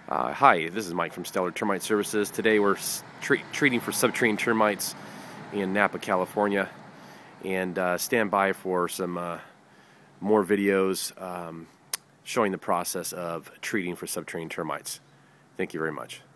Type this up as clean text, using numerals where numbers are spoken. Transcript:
Hi, this is Mike from Stellar Termite Services. Today we're treating for subterranean termites in Napa, California, and stand by for some more videos showing the process of treating for subterranean termites. Thank you very much.